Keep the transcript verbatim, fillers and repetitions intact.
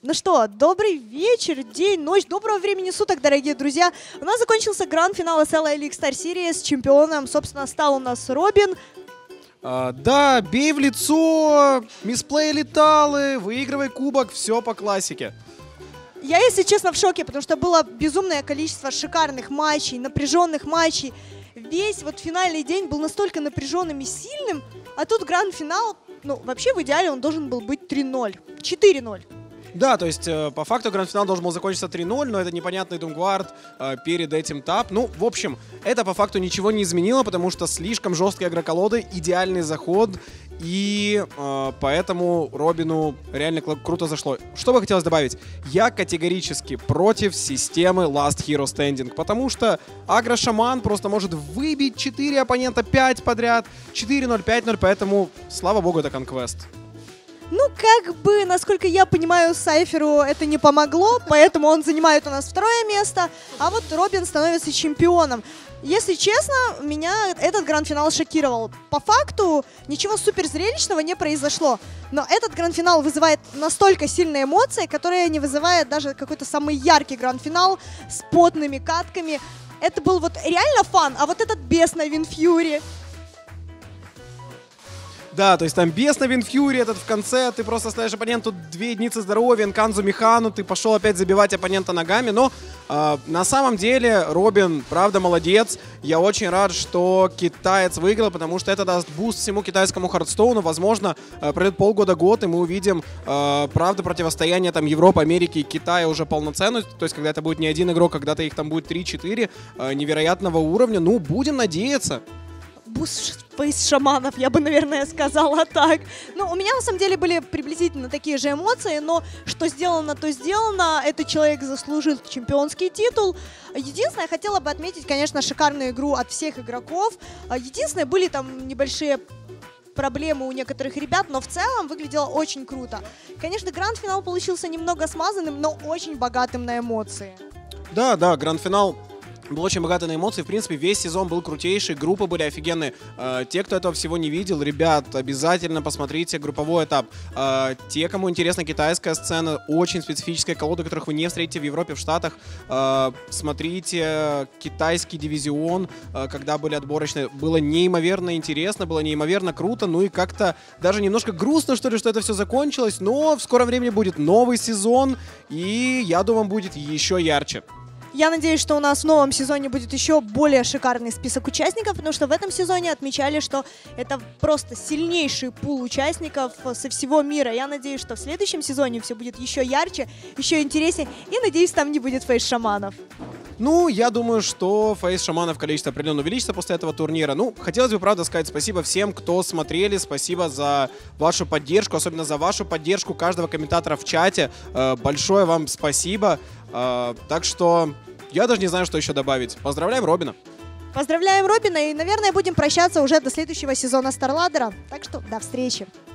Ну что, добрый вечер, день, ночь, доброго времени суток, дорогие друзья. У нас закончился гранд-финал эс эл Elite Star Series. Чемпионом, собственно, стал у нас Робин. А, да, бей в лицо, мисплей леталы, выигрывай кубок, все по классике. Я, если честно, в шоке, потому что было безумное количество шикарных матчей, напряженных матчей. Весь вот финальный день был настолько напряженным и сильным, а тут гранд-финал, ну, вообще в идеале он должен был быть три ноль, четыре ноль. Да, то есть э, по факту гранд-финал должен был закончиться три ноль, но это непонятный Думгвард э, перед этим тап. Ну, в общем, это по факту ничего не изменило, потому что слишком жесткие агроколоды, идеальный заход, и э, поэтому Робину реально круто зашло. Что бы хотелось добавить? Я категорически против системы Last Hero Standing, потому что агро-шаман просто может выбить четыре оппонента пять подряд, четыре ноль, пять ноль, поэтому, слава богу, это конквест. Ну, как бы, насколько я понимаю, Сайферу это не помогло, поэтому он занимает у нас второе место, а вот Робин становится чемпионом. Если честно, меня этот гранд-финал шокировал. По факту ничего супер зрелищного не произошло, но этот гранд-финал вызывает настолько сильные эмоции, которые не вызывает даже какой-то самый яркий гранд-финал с потными катками. Это был вот реально фан, а вот этот бес на Винфьюри. Да, то есть там бес на Винфьюри, этот в конце, ты просто ставишь оппоненту две единицы здоровья, Нканзу Механу, ты пошел опять забивать оппонента ногами, но э, на самом деле Робин, правда, молодец. Я очень рад, что китаец выиграл, потому что это даст буст всему китайскому Хардстоуну. Возможно, э, пройдет полгода-год, и мы увидим, э, правда, противостояние там Европы, Америки и Китая уже полноценное, то есть когда это будет не один игрок, когда-то их там будет три-четыре э, невероятного уровня. Ну, будем надеяться. Буст фейс-шаманов, я бы, наверное, сказала так. Ну, у меня, на самом деле, были приблизительно такие же эмоции, но что сделано, то сделано. Этот человек заслужил чемпионский титул. Единственное, я хотела бы отметить, конечно, шикарную игру от всех игроков. Единственное, были там небольшие проблемы у некоторых ребят, но в целом выглядело очень круто. Конечно, гранд-финал получился немного смазанным, но очень богатым на эмоции. Да, да, гранд-финал был очень богатый на эмоции. В принципе, весь сезон был крутейший, группы были офигенные. Э, те, кто этого всего не видел, ребят, обязательно посмотрите групповой этап. Э, те, кому интересна китайская сцена, очень специфическая колода, которых вы не встретите в Европе, в Штатах. Э, смотрите китайский дивизион, э, когда были отборочные. Было неимоверно интересно, было неимоверно круто. Ну и как-то даже немножко грустно, что ли, что это все закончилось. Но в скором времени будет новый сезон, и я думаю, будет еще ярче. Я надеюсь, что у нас в новом сезоне будет еще более шикарный список участников, потому что в этом сезоне отмечали, что это просто сильнейший пул участников со всего мира. Я надеюсь, что в следующем сезоне все будет еще ярче, еще интереснее, и надеюсь, там не будет фейс-шаманов. Ну, я думаю, что фейс-шаманов количество определенно увеличится после этого турнира. Ну, хотелось бы, правда, сказать спасибо всем, кто смотрели, спасибо за вашу поддержку, особенно за вашу поддержку каждого комментатора в чате. Э, большое вам спасибо. Э, так что я даже не знаю, что еще добавить. Поздравляем Робина. Поздравляем Робина и, наверное, будем прощаться уже до следующего сезона StarLadder. Так что до встречи.